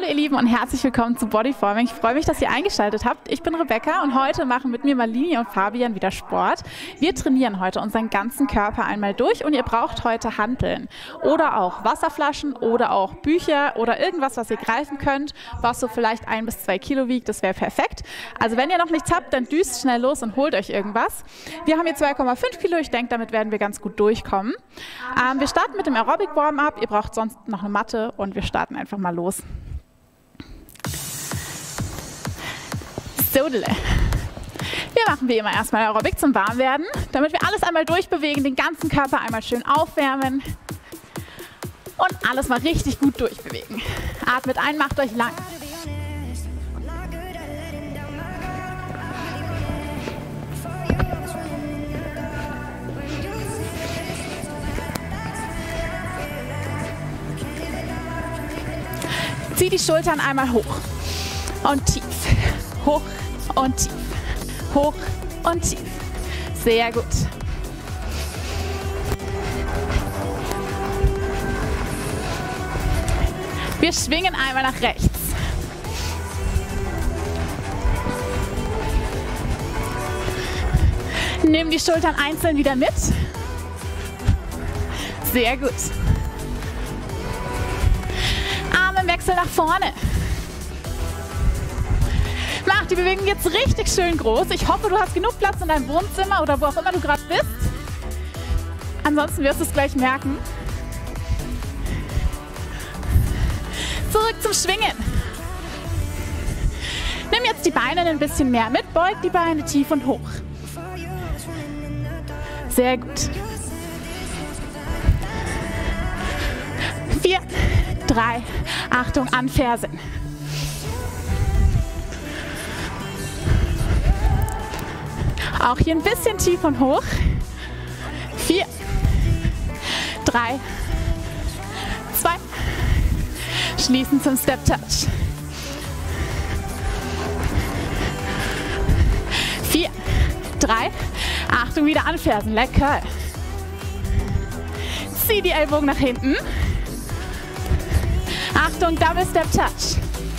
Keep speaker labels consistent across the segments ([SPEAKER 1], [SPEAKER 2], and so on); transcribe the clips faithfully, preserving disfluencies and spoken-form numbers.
[SPEAKER 1] Hallo ihr Lieben und herzlich willkommen zu Bodyforming. Ich freue mich, dass ihr eingeschaltet habt. Ich bin Rebecca und heute machen mit mir Malini und Fabian wieder Sport. Wir trainieren heute unseren ganzen Körper einmal durch und ihr braucht heute Hanteln oder auch Wasserflaschen oder auch Bücher oder irgendwas, was ihr greifen könnt, was so vielleicht ein bis zwei Kilo wiegt. Das wäre perfekt. Also wenn ihr noch nichts habt, dann düst schnell los und holt euch irgendwas. Wir haben hier zwei Komma fünf Kilo. Ich denke, damit werden wir ganz gut durchkommen. Ähm, wir starten mit dem Aerobic Warm-up. Ihr braucht sonst noch eine Matte und wir starten einfach mal los. Sodele. Wir machen wie immer erstmal Aerobic zum Warmwerden, damit wir alles einmal durchbewegen, den ganzen Körper einmal schön aufwärmen und alles mal richtig gut durchbewegen. Atmet ein, macht euch lang. Zieh die Schultern einmal hoch und tief, hoch und tief, hoch und tief. Sehr gut. Wir schwingen einmal nach rechts. Nimm die Schultern einzeln wieder mit. Sehr gut. Wechsel nach vorne. Mach die Bewegung jetzt richtig schön groß. Ich hoffe, du hast genug Platz in deinem Wohnzimmer oder wo auch immer du gerade bist. Ansonsten wirst du es gleich merken. Zurück zum Schwingen. Nimm jetzt die Beine ein bisschen mehr mit. Beug die Beine tief und hoch. Sehr gut. Vier, drei, Achtung, anfersen. Auch hier ein bisschen tief und hoch. Vier, drei, zwei, schließen zum Step Touch. Vier, drei, Achtung, wieder anfersen, Leg Curl. Zieh die Ellbogen nach hinten. Achtung, Double Step Touch.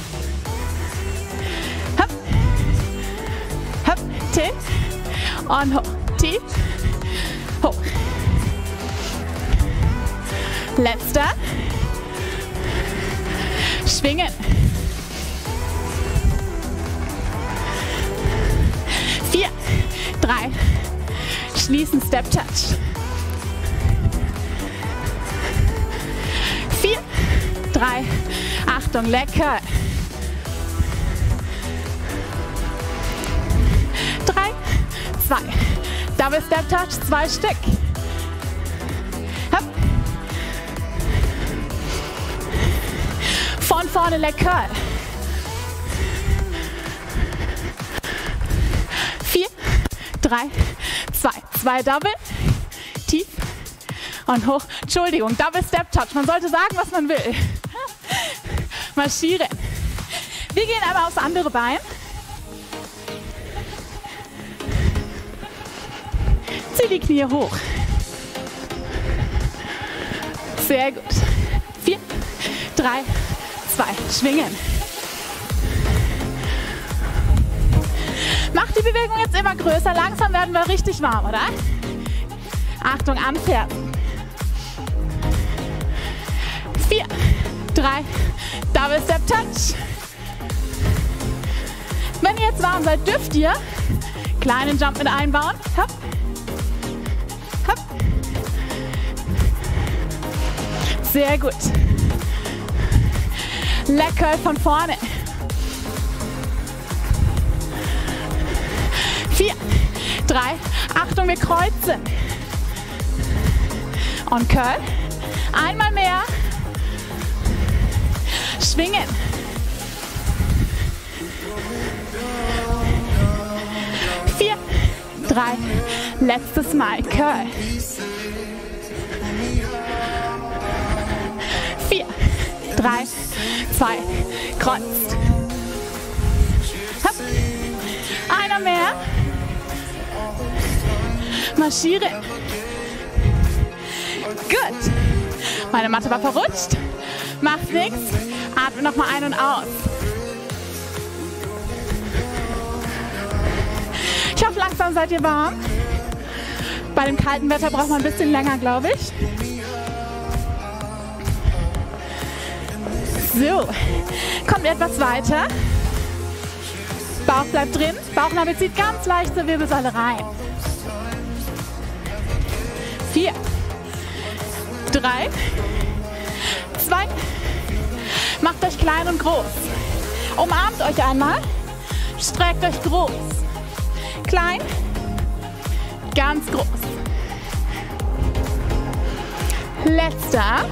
[SPEAKER 1] Hopp, hopp, tief und hoch, tief, hoch. Letzter. Schwingen. Vier, drei, schließen, Step Touch. Vier, drei, Achtung, lecker. Drei, zwei, Double Step Touch, zwei Stück. Hopp. Von vorne lecker. Vier, drei, zwei, zwei Double, tief und hoch. Entschuldigung, Double Step Touch. Man sollte sagen, was man will. Marschieren. Wir gehen einmal aufs andere Bein. Zieh die Knie hoch. Sehr gut. Vier, drei, zwei. Schwingen. Mach die Bewegung jetzt immer größer. Langsam werden wir richtig warm, oder? Achtung, anfersen. Vier, drei, Double Step Touch. Wenn ihr jetzt warm seid, dürft ihr kleinen Jump mit einbauen. Hopp, hopp. Sehr gut. Leg Curl von vorne. Vier, drei, Achtung, wir kreuzen. Und Curl. Einmal mehr. Schwingen. Vier, drei, letztes Mal. Curl. Vier, drei, zwei, kreuzt. Hopp. Einer mehr. Marschieren. Gut. Meine Matte war verrutscht. Macht nichts. Atme nochmal ein und aus. Ich hoffe, langsam seid ihr warm. Bei dem kalten Wetter braucht man ein bisschen länger, glaube ich. So, kommt etwas weiter. Bauch bleibt drin, Bauchnabel zieht ganz leicht zur Wirbelsäule rein. Vier, drei, zwei, macht euch klein und groß. Umarmt euch einmal, streckt euch groß. Klein, ganz groß. Letzter.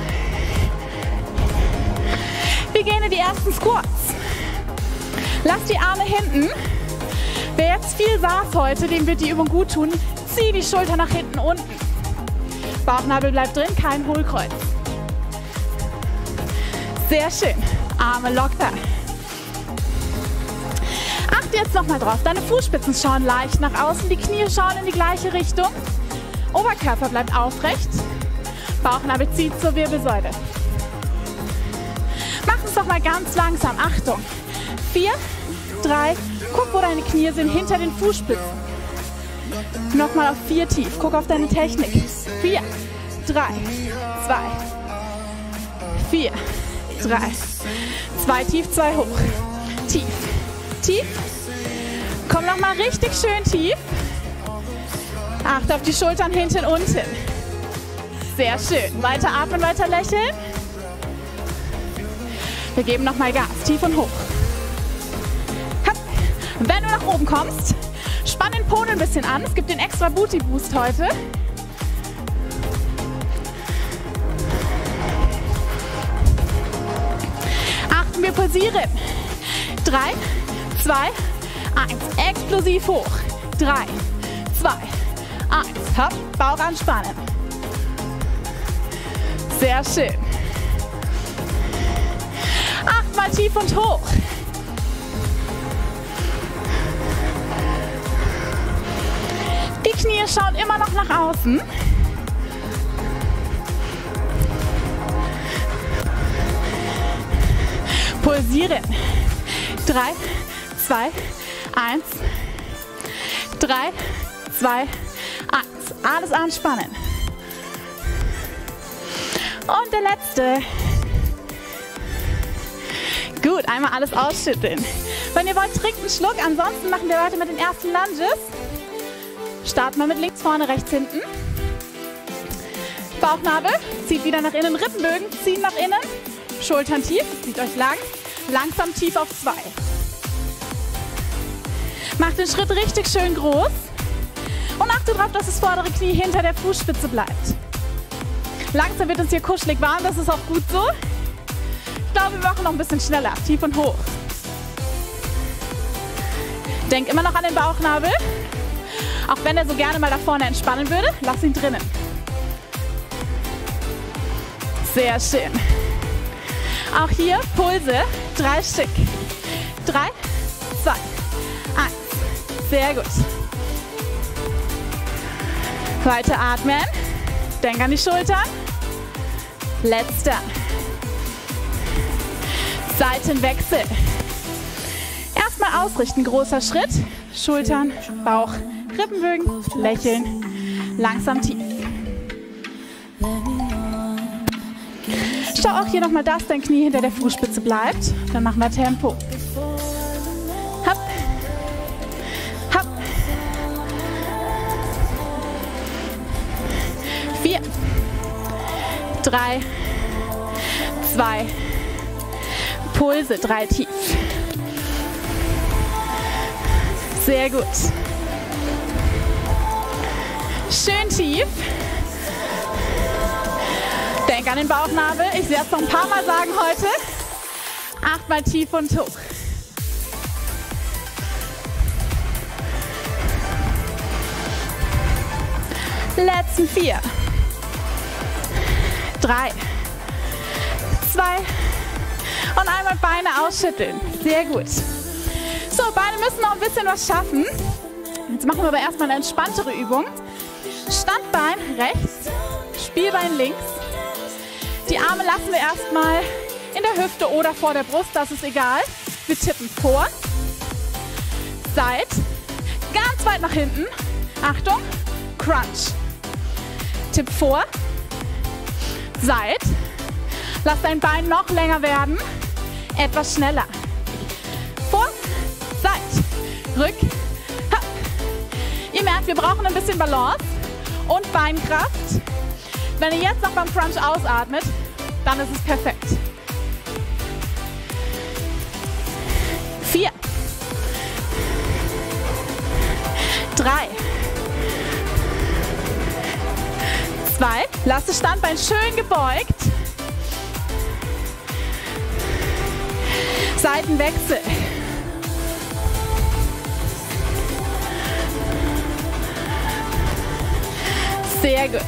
[SPEAKER 1] Wir gehen in die ersten Squats. Lasst die Arme hinten. Wer jetzt viel saß heute, dem wird die Übung gut tun. Zieh die Schulter nach hinten unten. Bauchnabel bleibt drin, kein Hohlkreuz. Sehr schön. Arme locker. Achte jetzt nochmal drauf. Deine Fußspitzen schauen leicht nach außen, die Knie schauen in die gleiche Richtung. Oberkörper bleibt aufrecht. Bauchnabel zieht zur Wirbelsäule. Mach es doch mal ganz langsam. Achtung. Vier, drei, guck, wo deine Knie sind, hinter den Fußspitzen. Nochmal auf vier tief. Guck auf deine Technik. Vier, drei, zwei, vier, drei, zwei tief, zwei hoch. Tief, tief. Komm nochmal richtig schön tief. Achte auf die Schultern hinten, unten. Sehr schön. Weiter atmen, weiter lächeln. Wir geben nochmal Gas. Tief und hoch. Hopp. Wenn du nach oben kommst, spann den Po ein bisschen an. Es gibt den extra Booty Boost heute. Achten, wir pulsieren. Drei, zwei, eins. Explosiv hoch. Drei, zwei, eins. Hopp, Bauch anspannen. Sehr schön. Achtmal tief und hoch. Die Knie schauen immer noch nach außen. Pulsieren. Drei, zwei, eins. Drei, zwei, eins. Alles anspannen. Und der letzte. Gut, einmal alles ausschütteln. Wenn ihr wollt, trinkt einen Schluck. Ansonsten machen wir weiter mit den ersten Lunges. Starten wir mit links vorne, rechts hinten. Bauchnabel, zieht wieder nach innen. Rippenbögen ziehen nach innen. Schultern tief, zieht euch lang. Langsam tief auf zwei. Macht den Schritt richtig schön groß. Und achtet darauf, dass das vordere Knie hinter der Fußspitze bleibt. Langsam wird uns hier kuschelig warm, das ist auch gut so. Ich glaube, wir machen noch ein bisschen schneller. Tief und hoch. Denk immer noch an den Bauchnabel. Auch wenn er so gerne mal da vorne entspannen würde, lass ihn drinnen. Sehr schön. Auch hier Pulse, drei Stück. Drei, zwei, eins. Sehr gut. Weiter atmen. Denk an die Schultern. Letzter. Seitenwechsel. Erstmal ausrichten, großer Schritt. Schultern, Bauch, Rippenbögen, lächeln. Langsam tief. Schau auch hier nochmal, dass dein Knie hinter der Fußspitze bleibt. Dann machen wir Tempo. Hopp. Hopp. Vier. Drei. Zwei. Pulse, drei tief. Sehr gut. Schön tief. Denk an den Bauchnabel. Ich werde es noch ein paar Mal sagen heute. Achtmal tief und hoch. Letzten vier. Drei. Zwei. Und einmal Beine ausschütteln. Sehr gut. So, Beine müssen noch ein bisschen was schaffen. Jetzt machen wir aber erstmal eine entspanntere Übung. Standbein rechts, Spielbein links. Die Arme lassen wir erstmal in der Hüfte oder vor der Brust, das ist egal. Wir tippen vor, Seit, ganz weit nach hinten. Achtung, Crunch. Tipp vor, Seit. Lass dein Bein noch länger werden. Etwas schneller. Vor, Seit, rück, hopp. Ihr merkt, wir brauchen ein bisschen Balance und Beinkraft. Wenn ihr jetzt noch beim Crunch ausatmet, dann ist es perfekt. Vier, drei, zwei, lasst das Standbein schön gebeugt. Seitenwechsel. Sehr gut.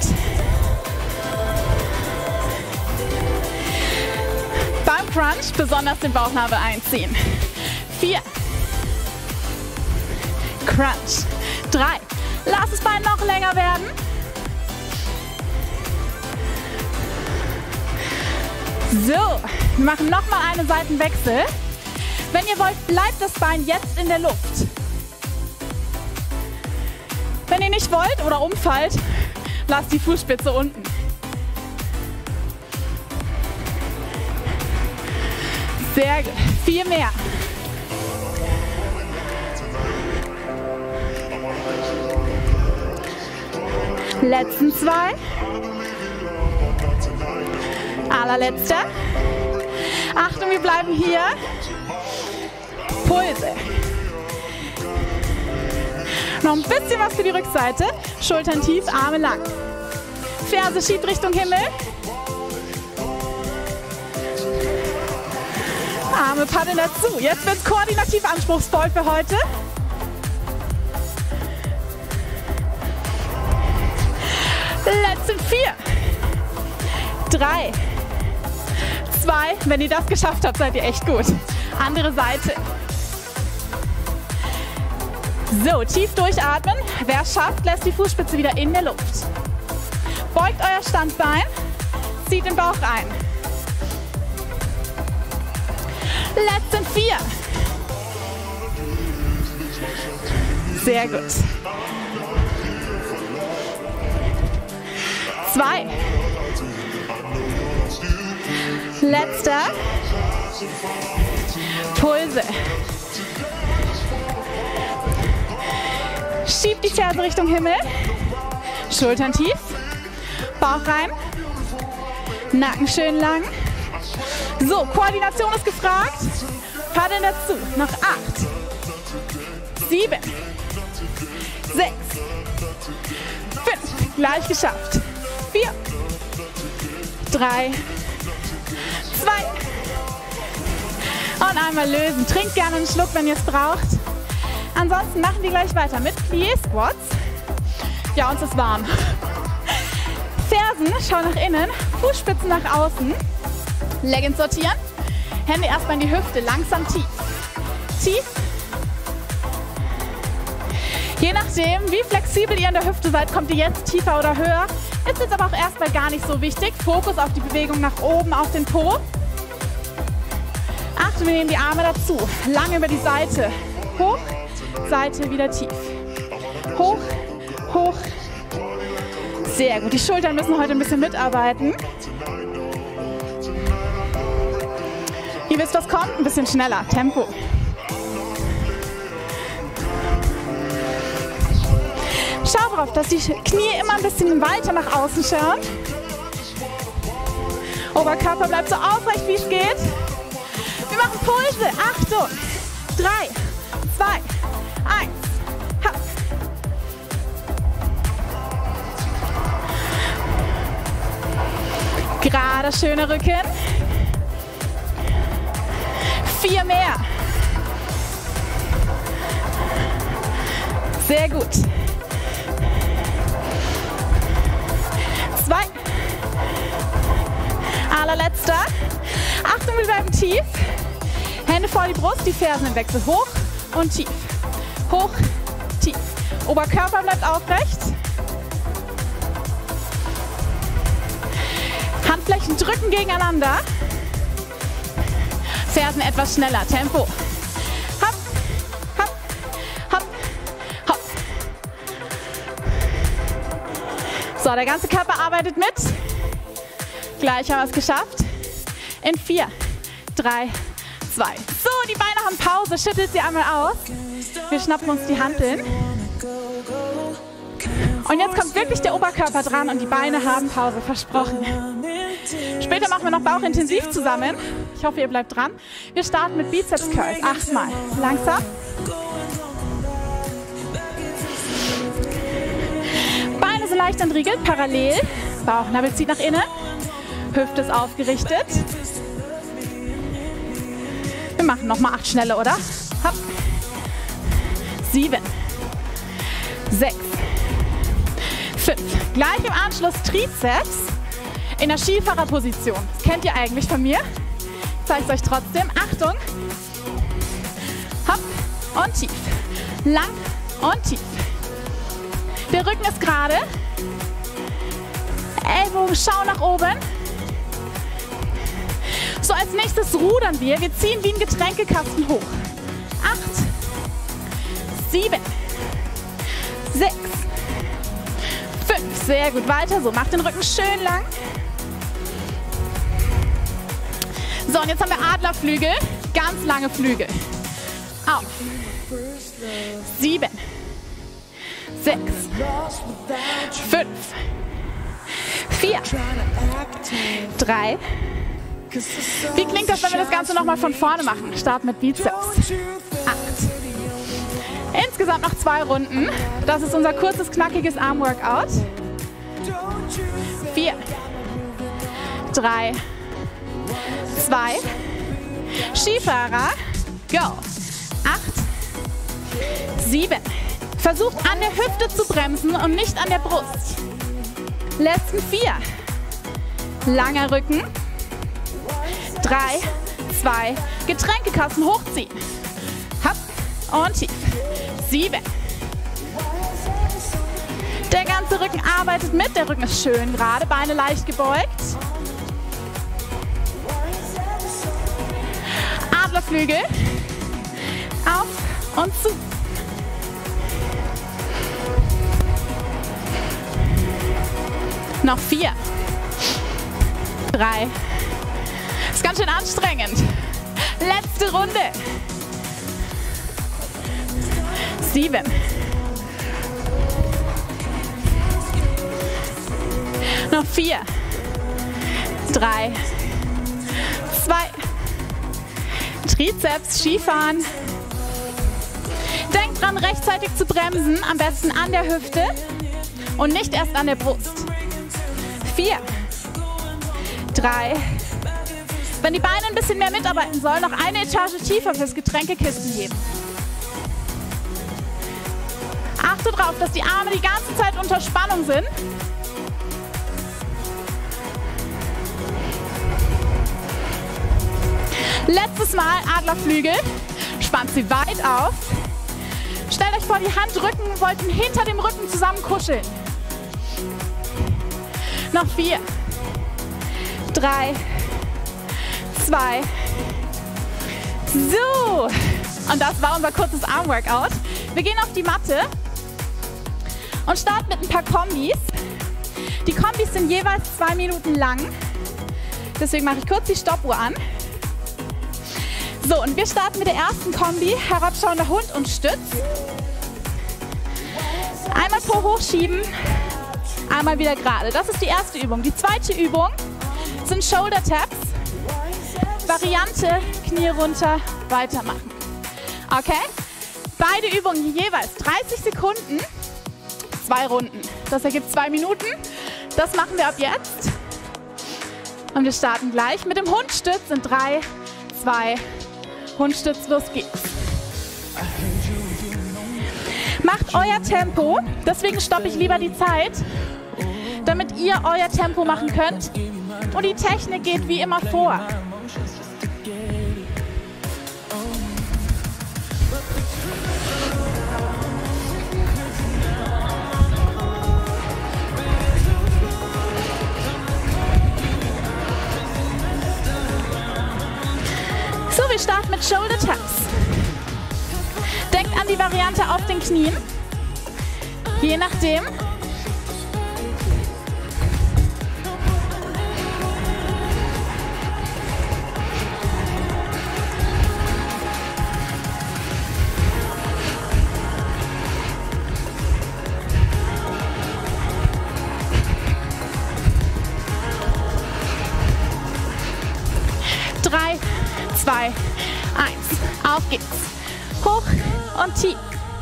[SPEAKER 1] Beim Crunch besonders den Bauchnabel einziehen. Vier. Crunch. Drei. Lass das Bein noch länger werden. So, wir machen nochmal einen Seitenwechsel. Wenn ihr wollt, bleibt das Bein jetzt in der Luft. Wenn ihr nicht wollt oder umfallt, lasst die Fußspitze unten. Sehr gut. Vier mehr. Letzten zwei. Allerletzter. Achtung, wir bleiben hier. Pulse. Noch ein bisschen was für die Rückseite. Schultern tief, Arme lang. Ferse schiebt Richtung Himmel. Arme paddeln dazu. Jetzt wird es koordinativ anspruchsvoll für heute. Letzten vier. Drei. Zwei. Wenn ihr das geschafft habt, seid ihr echt gut. Andere Seite. So, tief durchatmen. Wer es schafft, lässt die Fußspitze wieder in der Luft. Beugt euer Standbein, zieht den Bauch ein. Letzten vier. Sehr gut. Zwei. Letzter. Pulse. Schiebt die Ferse Richtung Himmel. Schultern tief. Bauch rein. Nacken schön lang. So, Koordination ist gefragt. Paddeln dazu. Noch acht. Sieben. Sechs. Fünf. Gleich geschafft. Vier. Drei. Zwei. Und einmal lösen. Trinkt gerne einen Schluck, wenn ihr es braucht. Ansonsten machen wir gleich weiter mit Plié Squats. Ja, uns ist warm. Fersen, schau nach innen, Fußspitzen nach außen. Leggings sortieren. Hände erstmal in die Hüfte, langsam tief. Tief. Je nachdem, wie flexibel ihr in der Hüfte seid, kommt ihr jetzt tiefer oder höher. Ist jetzt aber auch erstmal gar nicht so wichtig. Fokus auf die Bewegung nach oben, auf den Po. Achtung, wir nehmen die Arme dazu. Lang über die Seite. Hoch, Seite, wieder tief. Hoch, hoch. Sehr gut. Die Schultern müssen heute ein bisschen mitarbeiten. Ihr wisst, was kommt? Ein bisschen schneller. Tempo. Schaut drauf, dass die Knie immer ein bisschen weiter nach außen schauen. Oberkörper bleibt so aufrecht, wie es geht. Wir machen Pulse. Achtung. Drei, zwei, eins. Hopp. Gerade, schöner Rücken. Vier mehr. Sehr gut. Zwei. Allerletzter. Achtung, wir bleiben tief. Hände vor die Brust, die Fersen im Wechsel. Hoch und tief. Hoch, tief. Oberkörper bleibt aufrecht. Handflächen drücken gegeneinander. Fersen etwas schneller. Tempo. Hopp, hopp, hopp, hopp. So, der ganze Körper arbeitet mit. Gleich haben wir es geschafft. In vier, drei, zwei. So, die Beine haben Pause. Schüttelt sie einmal aus. Wir schnappen uns die Hanteln. Und jetzt kommt wirklich der Oberkörper dran und die Beine haben Pause, versprochen. Später machen wir noch Bauchintensiv zusammen. Ich hoffe, ihr bleibt dran. Wir starten mit Bizeps Curls. Achtmal. Langsam. Beine sind leicht entriegelt, parallel. Bauchnabel zieht nach innen. Hüfte ist aufgerichtet. Wir machen nochmal acht schnelle, oder? Hopp. Sieben. Sechs. Fünf. Gleich im Anschluss Trizeps in der Skifahrerposition. Das kennt ihr eigentlich von mir. Ich zeige es euch trotzdem. Achtung. Hopp und tief. Lang und tief. Der Rücken ist gerade. Ellbogen schauen nach oben. So, als nächstes rudern wir. Wir ziehen wie ein Getränkekasten hoch. Acht. Sieben. Sechs. Fünf. Sehr gut. Weiter so. Macht den Rücken schön lang. So, und jetzt haben wir Adlerflügel. Ganz lange Flügel. Auf. Sieben. Sechs. Fünf. Vier. Drei. Wie klingt das, wenn wir das Ganze nochmal von vorne machen? Start mit Bizeps. Acht. Insgesamt noch zwei Runden. Das ist unser kurzes, knackiges Armworkout. Vier. Drei. Zwei. Skifahrer. Go. Acht. Sieben. Versucht an der Hüfte zu bremsen und nicht an der Brust. Letzten vier. Langer Rücken. Drei, zwei, Getränkekasten hochziehen. Hopp und tief. Sieben. Der ganze Rücken arbeitet mit. Der Rücken ist schön gerade, Beine leicht gebeugt. Adlerflügel. Auf und zu. Noch vier. Drei. Ist ganz schön anstrengend. Letzte Runde. Sieben. Noch vier. Drei. Zwei. Trizeps, Skifahren. Denkt dran, rechtzeitig zu bremsen. Am besten an der Hüfte und nicht erst an der Brust. Vier. Drei. Wenn die Beine ein bisschen mehr mitarbeiten sollen, noch eine Etage tiefer fürs Getränkekisten heben. Achte darauf, dass die Arme die ganze Zeit unter Spannung sind. Letztes Mal Adlerflügel. Spannt sie weit auf. Stellt euch vor, die Handrücken wollten hinter dem Rücken zusammen kuscheln. Noch vier. Drei. Zwei. So. Und das war unser kurzes Armworkout. Wir gehen auf die Matte und starten mit ein paar Kombis. Die Kombis sind jeweils zwei Minuten lang. Deswegen mache ich kurz die Stoppuhr an. So, und wir starten mit der ersten Kombi. Herabschauender Hund und Stütz. Einmal Po hochschieben, einmal wieder gerade. Das ist die erste Übung. Die zweite Übung sind Shoulder Taps. Variante, Knie runter, weitermachen. Okay? Beide Übungen jeweils dreißig Sekunden, zwei Runden. Das ergibt zwei Minuten. Das machen wir ab jetzt. Und wir starten gleich mit dem Hundstütz in drei, zwei, Hundstütz, los geht's. Macht euer Tempo, deswegen stoppe ich lieber die Zeit, damit ihr euer Tempo machen könnt. Und die Technik geht wie immer vor. So, runter auf den Knien. Je nachdem.
[SPEAKER 2] Drei, zwei, eins. Auf geht's. Hoch und tief.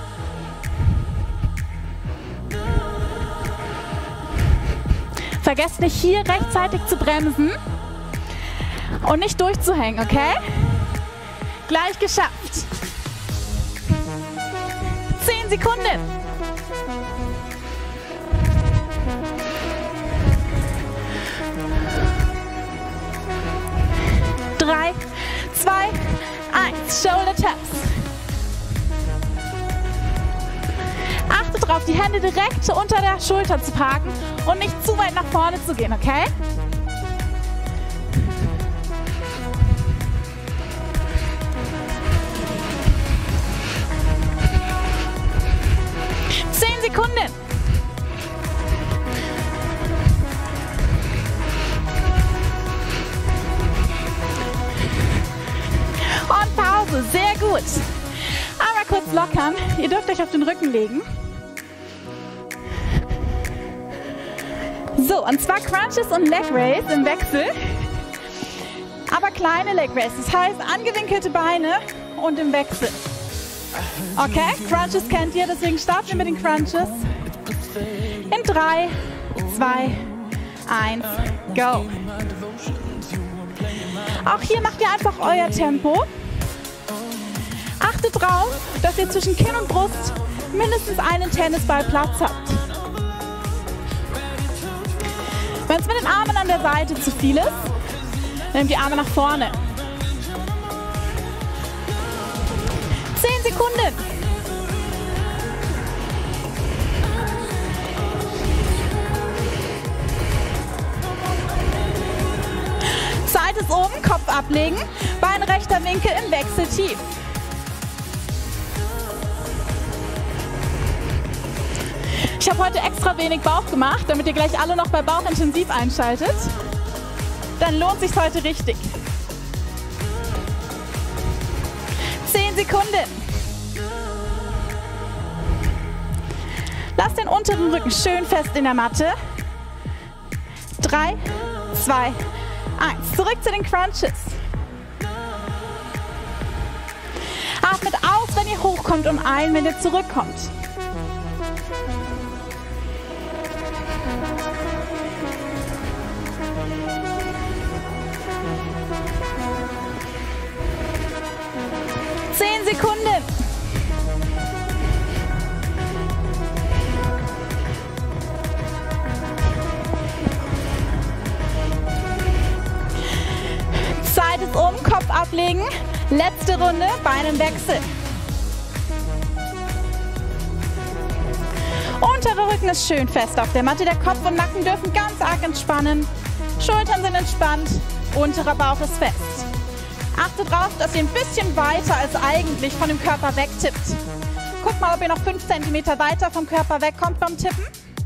[SPEAKER 2] Vergesst nicht, hier rechtzeitig zu bremsen und nicht durchzuhängen, okay? Gleich geschafft. Zehn Sekunden. Drei, zwei, eins. Shoulder Taps. Achte darauf, die Hände direkt unter der Schulter zu parken und nicht zu weit nach vorne zu gehen, okay? Zehn Sekunden. Und Pause, sehr gut. Einmal kurz lockern. Ihr dürft euch auf den Rücken legen. So, und zwar Crunches und Leg Raise im Wechsel. Aber kleine Leg Raise, das heißt angewinkelte Beine und im Wechsel. Okay, Crunches kennt ihr, deswegen starten wir mit den Crunches. In drei, zwei, eins, go. Auch hier macht ihr einfach euer Tempo. Achtet drauf, dass ihr zwischen Kinn und Brust mindestens einen Tennisball Platz habt. Wenn es mit den Armen an der Seite zu viel ist, nehmt die Arme nach vorne. Zehn Sekunden. Zeit ist oben, Kopf ablegen, Bein rechter Winkel im Wechsel tief. Ich habe heute extra wenig Bauch gemacht, damit ihr gleich alle noch bei Bauch intensiv einschaltet. Dann lohnt sich heute richtig. Zehn Sekunden. Lasst den unteren Rücken schön fest in der Matte. Drei, zwei, eins. Zurück zu den Crunches. Atmet aus, wenn ihr hochkommt und ein, wenn ihr zurückkommt. Zehn Sekunden. Zeit ist um, Kopf ablegen. Letzte Runde, Beine im Wechsel. Unterer Rücken ist schön fest auf der Matte. Der Kopf und Nacken dürfen ganz arg entspannen. Schultern sind entspannt, unterer Bauch ist fest. Achtet drauf, dass ihr ein bisschen weiter als eigentlich von dem Körper wegtippt. Guckt mal, ob ihr noch fünf Zentimeter weiter vom Körper wegkommt beim Tippen.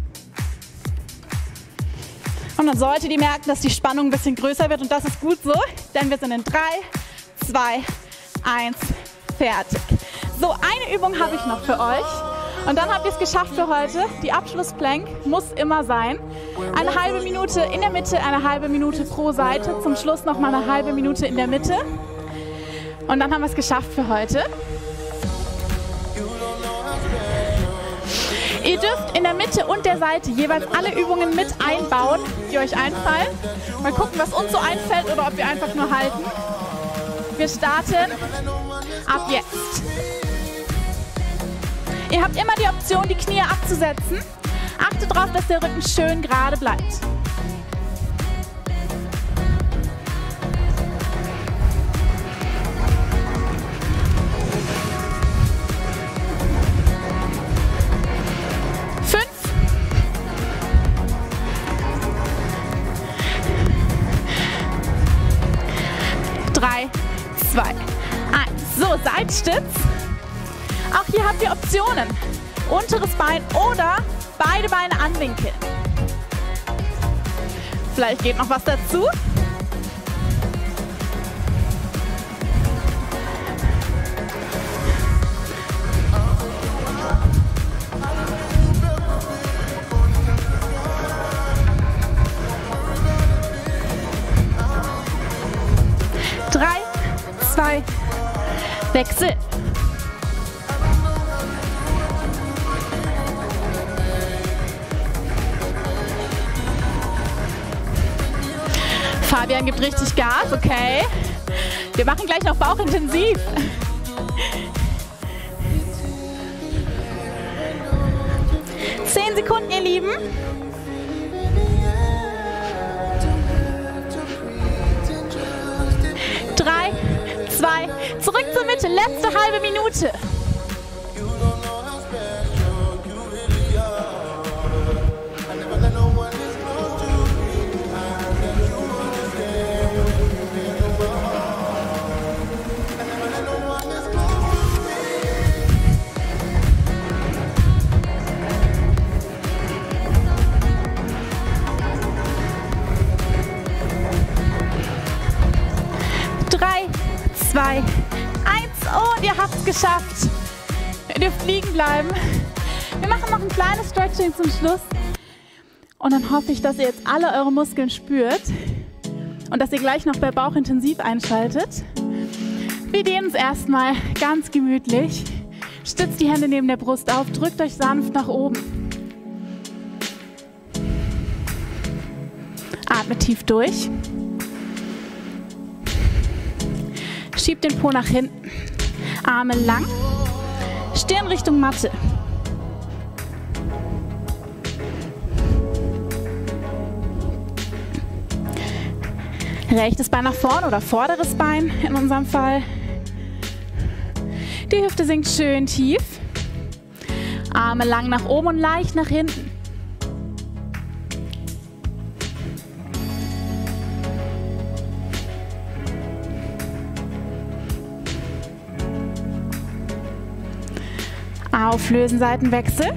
[SPEAKER 2] Und dann solltet ihr merken, dass die Spannung ein bisschen größer wird und das ist gut so, denn wir sind in drei, zwei, eins, fertig. So, eine Übung habe ich noch für euch und dann habt ihr es geschafft für heute. Die Abschlussplank muss immer sein. Eine halbe Minute in der Mitte, eine halbe Minute pro Seite. Zum Schluss noch mal eine halbe Minute in der Mitte. Und dann haben wir es geschafft für heute. Ihr dürft in der Mitte und der Seite jeweils alle Übungen mit einbauen, die euch einfallen. Mal gucken, was uns so einfällt oder ob wir einfach nur halten. Wir starten ab jetzt. Ihr habt immer die Option, die Knie abzusetzen. Achtet darauf, dass der Rücken schön gerade bleibt. Fünf. Drei, zwei, eins. So, Seitstütz. Auch hier habt ihr Optionen. Optionen. Unteres Bein oder beide Beine anwinkeln. Vielleicht geht noch was dazu. Drei, zwei, Wechsel. Fabian gibt richtig Gas, okay. Wir machen gleich noch bauchintensiv. Zehn Sekunden, ihr Lieben. Drei, zwei, zurück zur Mitte, letzte halbe Minute. Zwei, eins und ihr habt es geschafft. Ihr dürft liegen bleiben. Wir machen noch ein kleines Stretching zum Schluss. Und dann hoffe ich, dass ihr jetzt alle eure Muskeln spürt und dass ihr gleich noch bei Bauch intensiv einschaltet. Wir dehnen uns erstmal ganz gemütlich. Stützt die Hände neben der Brust auf, drückt euch sanft nach oben. Atmet tief durch. Schiebt den Po nach hinten. Arme lang. Stirn Richtung Matte. Rechtes Bein nach vorne oder vorderes Bein in unserem Fall. Die Hüfte sinkt schön tief. Arme lang nach oben und leicht nach hinten. Auflösen, Seitenwechsel.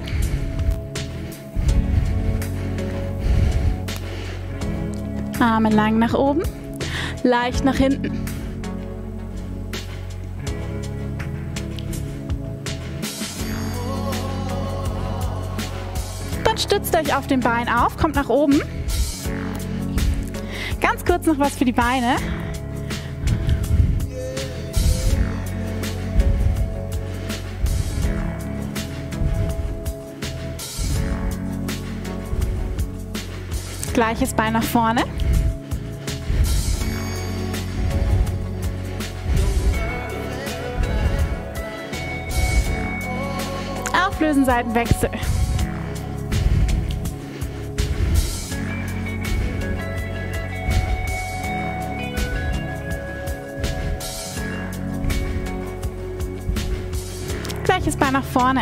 [SPEAKER 2] Arme lang nach oben, leicht nach hinten. Dann stützt euch auf dem Bein auf, kommt nach oben. Ganz kurz noch was für die Beine. Gleiches Bein nach vorne. Auflösen, Seitenwechsel. Gleiches Bein nach vorne.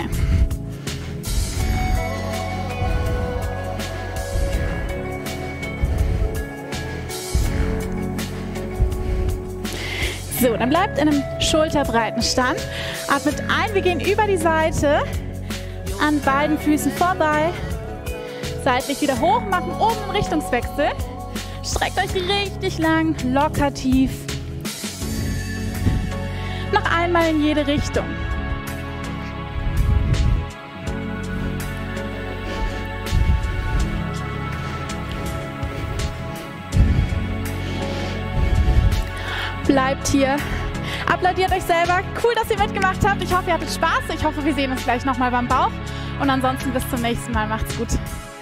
[SPEAKER 2] So, dann bleibt in einem schulterbreiten Stand. Atmet ein, wir gehen über die Seite, an beiden Füßen vorbei. Seitlich wieder hoch, machen oben einen Richtungswechsel. Streckt euch richtig lang, locker tief. Noch einmal in jede Richtung. Bleibt hier. Applaudiert euch selber. Cool, dass ihr mitgemacht habt. Ich hoffe, ihr hattet Spaß. Ich hoffe, wir sehen uns gleich nochmal beim Bauch. Und ansonsten bis zum nächsten Mal. Macht's gut.